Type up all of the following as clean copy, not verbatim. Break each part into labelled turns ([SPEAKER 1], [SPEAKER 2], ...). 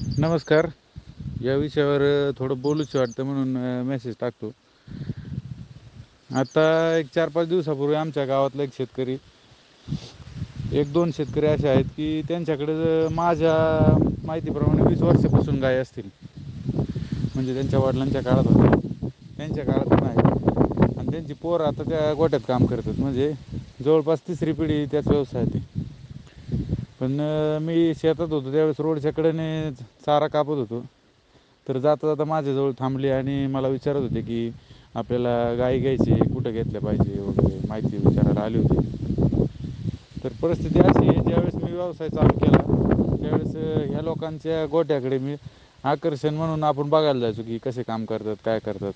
[SPEAKER 1] नमस्कार. या विषयावर थोडं बोलूच वाटतं म्हणून मेसेज टाकतो. आता एक 4-5 दिवसापूर्वी आमच्या गावातला एक शेतकरी, एक दोन शेतकरी असे आहेत की त्यांच्याकडे माझ्या माहितीप्रमाणे 20 वर्षापासून गाय असतील. म्हणजे त्यांच्या वडिलांच्या काळात होते, त्यांच्या काळात पण आहे. आणि त्यांची पोरं आता त्या गोट्यात काम करतात. म्हणजे जवळपास तिसरी पिढी त्याच व्यवसायात आहे. पण मी शेतात होतो त्यावेळेस रोडच्या कडेने चारा कापत होतो. तर जाता जाता माझ्याजवळ थांबले आणि मला विचारत होते की आपल्याला गाई घ्यायची, कुठं घेतल्या पाहिजे वगैरे माहिती विचारायला आली होती. तर परिस्थिती अशी आहे, ज्यावेळेस मी व्यवसाय चालू केला त्यावेळेस ह्या लोकांच्या गोट्याकडे मी आकर्षण म्हणून आपण बघायला जायचो की कसे काम करतात, काय करतात.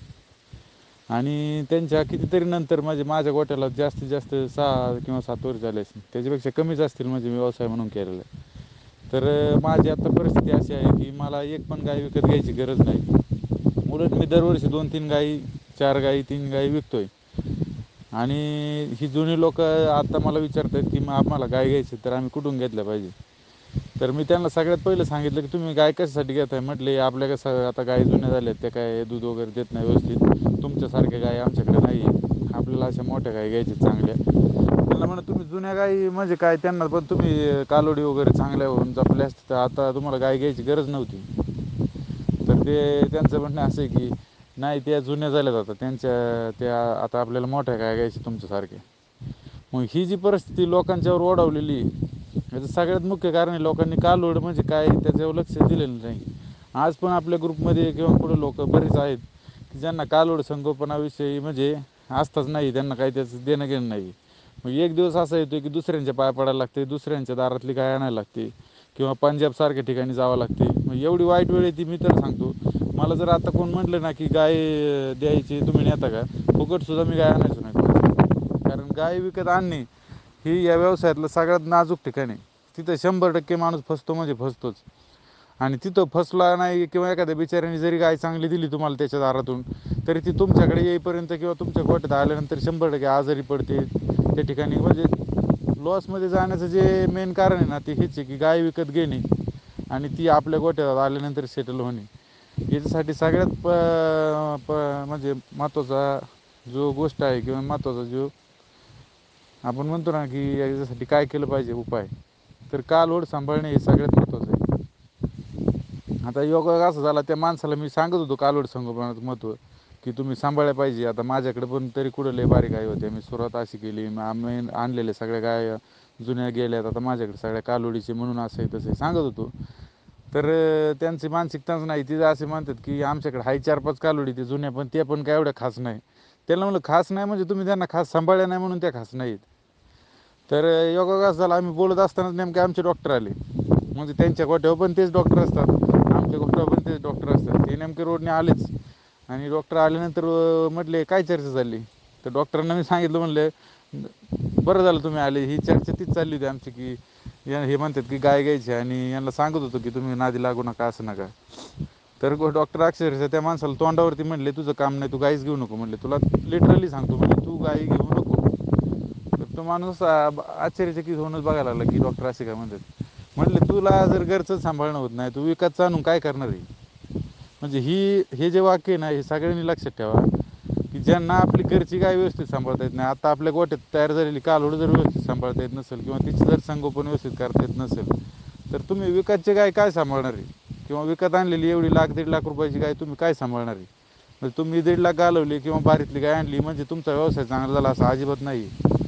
[SPEAKER 1] आणि त्यांच्या कितीतरी नंतर म्हणजे माझ्या गोट्याला जास्तीत जास्त 6 किंवा 7 वर्ष झाले असतील, त्याच्यापेक्षा कमीच असतील म्हणजे मी व्यवसाय म्हणून केलेला आहे. तर माझी आता परिस्थिती अशी आहे की मला एक पण गाय विकत घ्यायची गरज नाही. उलट मी दरवर्षी 2-3 गायी, 4 गायी, 3 गायी विकतोय. आणि ही जुनी लोक आता मला विचारतात की मग आम्हाला गाय घ्यायची तर आम्ही कुठून घेतल्या पाहिजे. तर मी त्यांना सगळ्यात पहिलं सांगितलं की तुम्ही गाय कशासाठी घेताय. म्हटले आपल्या कसं आता गाय जुन्या झाल्यात, त्या काय दूध वगैरे देत नाही व्यवस्थित, तुमच्यासारख्या गाय आमच्याकडे नाही आहे, आपल्याला अशा मोठ्या गाय घ्यायच्या चांगल्या. त्यांना म्हणा तुम्ही जुन्या गाई म्हणजे काय, त्यांना पण तुम्ही कालोडी वगैरे चांगल्या होऊन जपल्या असते तर आता तुम्हाला गाय घ्यायची गरज नव्हती. तर ते त्यांचं म्हणणं असं आहे की नाही त्या जुन्या झाल्यात, आता त्यांच्या त्या आता आपल्याला मोठ्या गाय घ्यायच्या तुमच्यासारख्या. मग ही जी परिस्थिती लोकांच्यावर ओढावलेली याचं सगळ्यात मुख्य कारण आहे लोकांनी कालोड म्हणजे काय त्याच्यावर लक्ष दिलेलं नाही. आज पण आपल्या ग्रुपमध्ये किंवा पुढे लोक बरेच आहेत की ज्यांना कालोड संगोपनाविषयी म्हणजे आस्थाच नाही, त्यांना काही त्याचं देणं घेणं नाही. मग एक दिवस असा येतो की दुसऱ्यांच्या पाया पडायला लागते, दुसऱ्यांच्या दारातली गाय आणायला लागते किंवा पंजाबसारख्या ठिकाणी जावं लागते. मग एवढी वाईट वेळ येते, मी तर सांगतो मला जर आता कोण म्हटलं ना की गाय द्यायची तुम्ही नेता का, फुकटसुद्धा मी गाय आणायचो नाही कोणाची. कारण गाय विकत आणणे ही या व्यवसायातलं सगळ्यात नाजूक ठिकाण आहे. तिथं 100% माणूस फसतो म्हणजे फसतोच. आणि तिथं फसला नाही किंवा एखाद्या बिचाऱ्याने जरी गाय चांगली दिली तुम्हाला त्याच्या दारातून, तरी ती तुमच्याकडे येईपर्यंत किंवा तुमच्या गोठ्यात आल्यानंतर 100% आजारी पडते. त्या ठिकाणी म्हणजे लॉसमध्ये जाण्याचं जे मेन कारण आहे ना ते हेच आहे की गाय विकत घेणे आणि ती आपल्या गोठ्यात आल्यानंतर सेटल होणे. याच्यासाठी सगळ्यात म्हणजे महत्त्वाचा जो गोष्ट आहे किंवा महत्त्वाचा जो आपण म्हणतो ना की याच्यासाठी काय केलं पाहिजे उपाय, तर कालवड सांभाळणे हे सगळ्यात महत्त्वाचं आहे. आता योगा असं झाला, त्या माणसाला मी सांगत होतो कालवड संगोपनाचं महत्त्व की तुम्ही सांभाळल्या पाहिजे. आता माझ्याकडे पण तरी कुठं लय बारीक गाई होत्या, मी सुरुवात अशी केली, आम्ही आणलेल्या सगळ्या गाय जुन्या गेल्यात, आता माझ्याकडे सगळ्या कालोडीचे म्हणून असं आहे तसं सांगत होतो. तर त्यांची मानसिकताच नाही, ती असे म्हणतात की आमच्याकडे हाय 4-5 कालोडी ते जुन्या, पण ते पण काय एवढ्या खास नाही. त्याला म्हणलं खास नाही म्हणजे तुम्ही त्यांना खास सांभाळल्या नाही म्हणून त्या खास नाहीत. तर योगायोग झाला, आम्ही बोलत असतानाच नेमके आमचे डॉक्टर आले. म्हणजे त्यांच्या गोठ्यावर पण तेच डॉक्टर असतात, आमच्या गोठ्यावर पण तेच डॉक्टर असतात. ते नेमके रोडने आलेच आणि डॉक्टर आल्यानंतर म्हटले काय चर्चा झाली. तर डॉक्टरांना मी सांगितलं, म्हणले बरं झालं तुम्ही आले, ही चर्चा तीच चालली होती आमची की हे म्हणतात की गाय घ्यायची आणि यांना सांगत होतो की तुम्ही नादी लागू नका असं नका. तर डॉक्टर अक्षरशः त्या माणसाला तोंडावरती म्हणले तुझं काम नाही, तू गाईच घेऊ नको म्हणले, तुला लिटरली सांगतो म्हणजे तू गाई घेऊ नको. तर तो माणूस आश्चर्यचकित होऊनच बघायला लागला की डॉक्टर असे काय म्हणतात. म्हटले तुला जर घरचं सांभाळणं होत नाही, तू विकतच आणून काय करणार आहे. म्हणजे हे जे वाक्य ना हे सगळ्यांनी लक्षात ठेवा की ज्यांना आपली घरची गाय व्यवस्थित सांभाळता येत नाही, आता आपल्या गोठ्यात तयार झालेली कालोड जर व्यवस्थित सांभाळता येत नसेल किंवा तिची जर संगोपन व्यवस्थित करता येत नसेल, तर तुम्ही विकतची गाय काय सांभाळणार आहे. किंवा विकत आणलेली एवढी 1,00,000-1.5 लाख रुपयाची गाय तुम्ही काय सांभाळणार आहे. म्हणजे तुम्ही 1.5 लाख घालवली किंवा बारीतली गाय आणली म्हणजे तुमचा व्यवसाय चांगला झाला असं अजिबात नाही.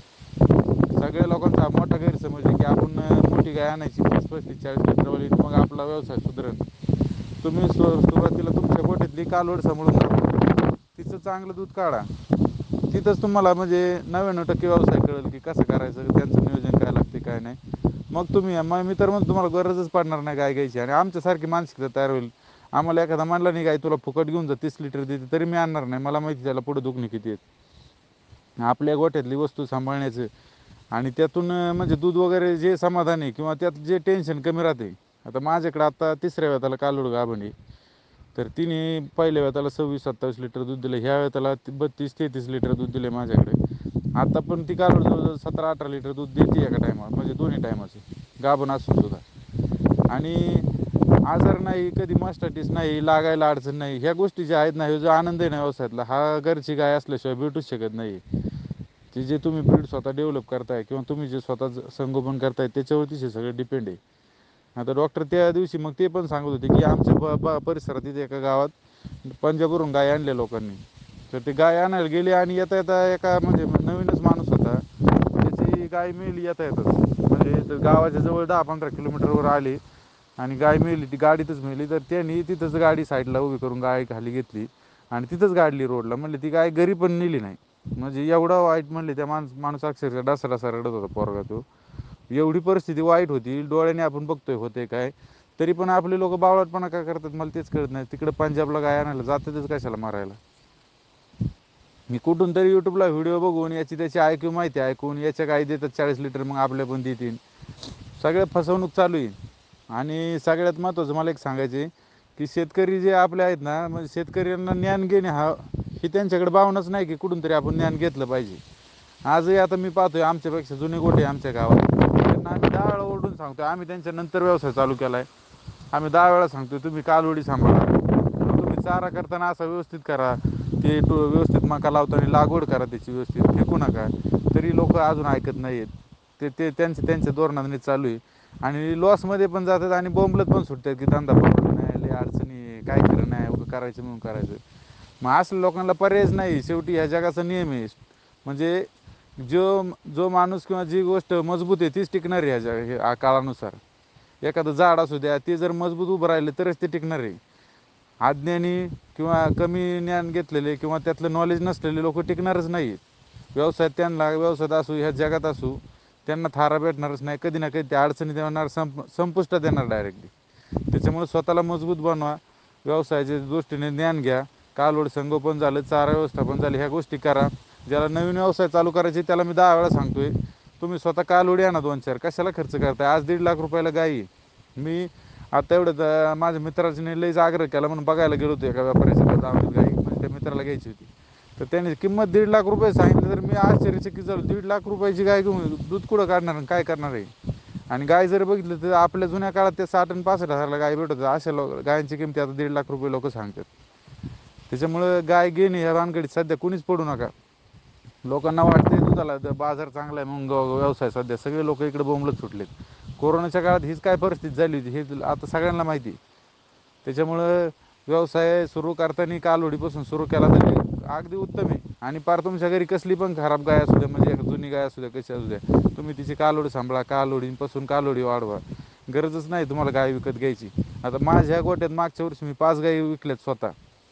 [SPEAKER 1] सगळ्या लोकांचा मोठा गैरसमज आहे की आपण मोठी गाय आणायची 35-40 लिटरवाली, मग आपला व्यवसाय सुधरेल. तुम्ही सुरुवातीला तुमच्या गोठ्यातली कालवड सांभाळून दाखवा, तिचं चांगलं दूध काढा, तिथंच तुम्हाला म्हणजे 99% व्यवसाय कळेल की कसं करायचं, त्यांचं नियोजन काय लागते काय नाही. मग तुम्ही मग मी तर मग तुम्हाला गरजच पडणार नाही गाय घ्यायची. आणि आमच्यासारखी मानसिकता तयार होईल. आम्हाला एखादा म्हणला नाही गाय तुला फुकट घेऊन जा 30 लिटर देते, तरी मी आणणार नाही, मला माहिती त्याला पुढे दुखणे किती आहेत. आपल्या गोठ्यातली वस्तू सांभाळण्याचं आणि त्यातून म्हणजे दूध वगैरे जे समाधान आहे किंवा त्यात जे टेन्शन कमी राहते. आता माझ्याकडे आता तिसऱ्या वेळेला कालोड गाभण आहे, तर तिने पहिल्या वेळेला 26-27 लिटर दूध दिलं, ह्या वेळेला 32-33 लिटर दूध दिले माझ्याकडे. आता पण ती कालोड जवळजवळ 17-18 लिटर दूध देते एका टायमाला, म्हणजे दोन्ही टायमाचे गाभण असून सुद्धा. आणि आजार नाही, कधी मास्टायटिस नाही, लागायला अडचण नाही. ह्या गोष्टी ज्या आहेत ना, हे जो आनंद आहे ना व्यवसायातला, हा घरची गाय असल्याशिवाय भेटूच शकत नाही. ते जे तुम्ही ब्रीड स्वतः डेव्हलप करताय किंवा तुम्ही जे स्वतः संगोपन करताय त्याच्यावरतीच हे सगळं डिपेंड आहे. आता डॉक्टर त्या दिवशी मग ते पण सांगत होते की आमच्या परिसरात इथे एका गावात पंजाबवरून गाय आणल्या लोकांनी. तर ते गाय आणायला गेले आणि येता येता एका म्हणजे नवीनच माणूस होता, त्याची गाय मेली येता येतच. म्हणजे गावाच्या जवळ 10-15 किलोमीटरवर आले आणि गाय मेली, ती गाडीतच मेली. तर त्यांनी तिथंच गाडी साईडला उभी करून गाय खाली घेतली आणि तिथंच गाडली रोडला. म्हणले ती गाय घरी पण नेली नाही. म्हणजे एवढा वाईट, म्हणले त्या माणूस अक्षरशः डासा रडत होता पोरगा तो. एवढी परिस्थिती वाईट होती. डोळ्याने आपण बघतोय होते काय, तरी पण आपले लोक बावळटपणा काय करतात मला तेच कळत नाही. तिकडे पंजाबला गाय आणायला जातातच कशाला मारायला. मी कुठून तरी यूट्यूबला व्हिडिओ बघून याची त्याची ऐकू माहिती ऐकून याच्या गाई देतात 40 लिटर, मग आपल्या पण देतील. सगळ्यात फसवणूक चालू आहे. आणि सगळ्यात महत्त्वाचं मला एक सांगायचे की शेतकरी जे आपले आहेत ना, म्हणजे शेतकऱ्यांना ज्ञान घेणे हा ही त्यांच्याकडे भावनाच नाही की कुठून तरी आपण ज्ञान घेतलं पाहिजे. आजही आता मी पाहतोय आमच्यापेक्षा जुने गोटे आमच्या गावात, त्यांना आम्ही 10 वेळा ओरडून सांगतोय. आम्ही त्यांच्या नंतर व्यवसाय चालू केला आहे. आम्ही 10 वेळा सांगतोय तुम्ही कालवडी सांभाळा, तुम्ही चारा करताना असा व्यवस्थित करा, ते व्यवस्थित मका लावताना लागवड करा त्याची व्यवस्थित, फेकू नका. तरी लोक अजून ऐकत नाही आहेत. ते त्यांच्या धोरणाने चालू आहे. आणि लॉसमध्ये पण जातात आणि बोंबलत पण सुटतात की धंदा परवडत नाही, लय अडचणी, काय खरं नाही, उगं करायचं म्हणून करायचं. मग असल्या लोकांना पर्यायच नाही. शेवटी ह्या जगाचा नियम आहे. म्हणजे जो जो माणूस किंवा जी गोष्ट मजबूत आहे तीच टिकणार आहे ह्या काळानुसार. एखादं झाड असू द्या, ते जर मजबूत उभं राहिलं तरच ते टिकणार आहे. अज्ञानी किंवा कमी ज्ञान घेतलेले किंवा त्यातलं नॉलेज नसलेले लोक टिकणारच नाही. व्यवसायात त्यांना, व्यवसायात असू ह्या जगात असू, त्यांना थारा भेटणारच नाही. कधी ना कधी त्या अडचणीत येणार, संपुष्टात येणार डायरेक्टली. त्याच्यामुळे स्वतःला मजबूत बनवा, व्यवसायाच्या दृष्टीने ज्ञान घ्या, कालवड संगोपन झालं, चारा व्यवस्थापन झालं, ह्या गोष्टी करा. ज्याला नवीन व्यवसाय चालू करायचे त्याला मी 10 वेळा सांगतोय तुम्ही स्वतः कालवडी आणा 2-4. कशाला खर्च करताय? आज 1.5 लाख रुपयाला गाई. मी आता एवढं माझ्या मित्राने लईच आग्रह केला म्हणून बघायला गेलो होतो एका व्यापाऱ्याच्या दावणीत गाई, म्हणजे त्या मित्राला घ्यायची होती. तर त्याने किंमत 1.5 लाख रुपये सांगितलं. तर मी आश्चर्यचकित झालो. 1.5 लाख रुपयाची गाय घेऊन दूध कुठं काढणार आणि काय करणार आहे? आणि गाय जर बघितलं तर आपल्या जुन्या काळात ते 60 आणि 65 हजाराला गाय भेटत होत्या. अशा गायांची किमती आता 1.5 लाख रुपये लोक सांगतात. त्याच्यामुळं गाय घेणे ह्या भानगडीत सध्या कुणीच पडू नका. लोकांना वाटते दुधाला बाजार चांगला आहे म्हणून व्यवसाय, सध्या सगळे लोक इकडे बोंबलत सुटलेत. कोरोनाच्या काळात हीच काय परिस्थिती झाली होती हे आता सगळ्यांना माहिती. त्याच्यामुळं व्यवसाय सुरू करताना कालवडीपासून सुरू केला तरी अगदी उत्तम आहे. आणि पार तुमच्या घरी कसली पण खराब गाय असू द्या, म्हणजे जुनी गाय असू द्या, कशी असू द्या, तुम्ही तिची कालवडी सांभाळा, कालवडीपासून कालवडी वाढवा. गरजच नाही तुम्हाला गाय विकत घ्यायची. आता माझ्या गोट्यात मागच्या वर्षी मी 5 गायी विकल्यात स्वतः.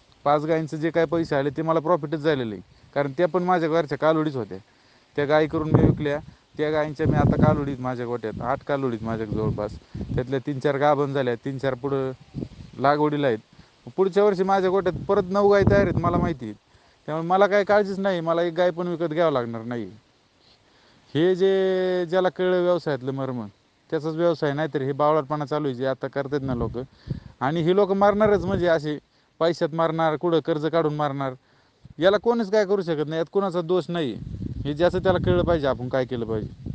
[SPEAKER 1] 5 गायींचे जे काय पैसे आले ते मला प्रॉफिटच झालेले आहे. कारण त्या पण माझ्या घरच्या कालवडीच होत्या. त्या गायी करून मी विकल्या. त्या गायींच्या मी आता कालवडीत माझ्या गोट्यात 8 कालवडीत माझ्या जवळपास. त्यातल्या 3-4 गाभण झाल्या, 3-4 पुढं लागवडीला आहेत. पुढच्या वर्षी माझ्या गोट्यात परत 9 गायी तयार आहेत, मला माहिती आहे. त्यामुळे मला काही काळजीच नाही. मला एक गाय पण विकत घ्यावं लागणार नाही. हे जे ज्याला कळलं व्यवसायातलं मर्म त्याचाच व्यवसाय. नाही तर हे बावळटपणा चालू आहे जे आता करतात ना लोक. आणि हे लोक मारणारच, म्हणजे असे पैशात मारणार, कुठं कर्ज काढून मारणार. याला कोणीच काय करू शकत नाही. यात कोणाचा दोष नाही. हे ज्याचं त्याला कळलं पाहिजे आपण काय केलं पाहिजे.